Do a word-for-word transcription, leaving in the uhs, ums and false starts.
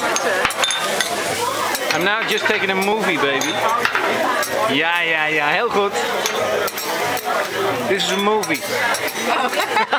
I'm now just taking a movie, baby. Ja, ja, ja, heel goed. This is a movie.